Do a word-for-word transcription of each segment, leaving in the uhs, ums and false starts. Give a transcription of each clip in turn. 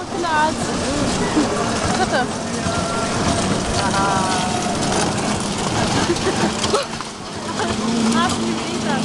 طلعت خطر عافني بعيدة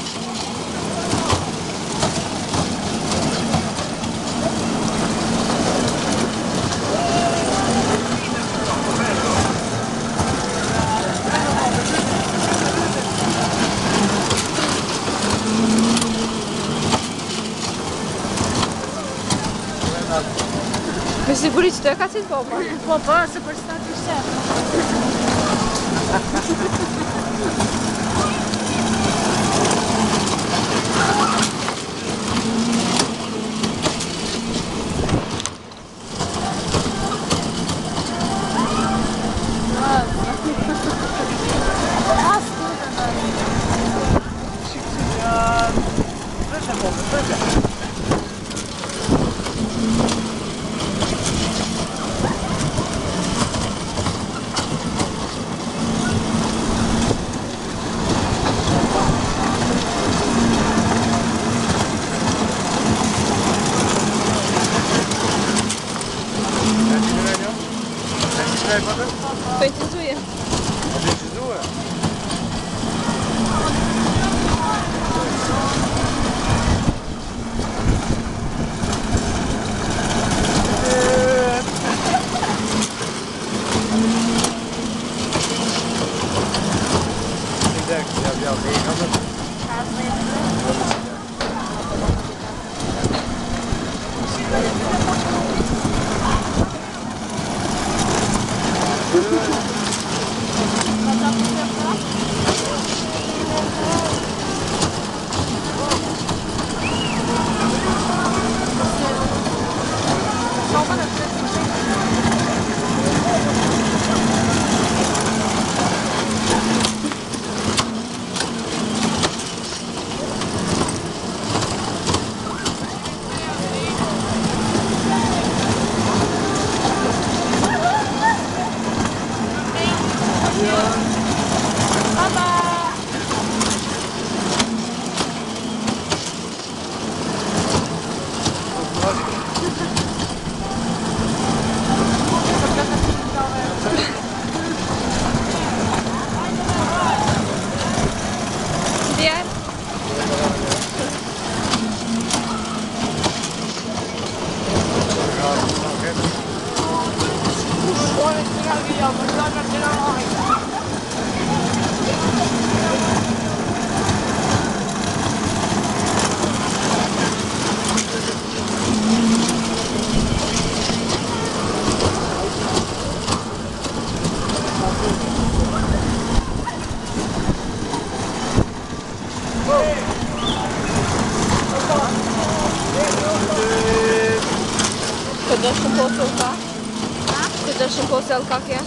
Me siguri që të e ka qenë popa? Po, po, se për shtat ishte. Pentyzuję. Pentyzuję? Direkt, ja wziął jej. Diğer? Të do shumë posë u ka? Të do shumë posë e lë ka kja?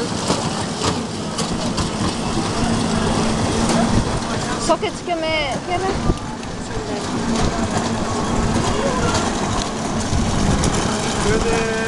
So ke që keme kjeme? Good.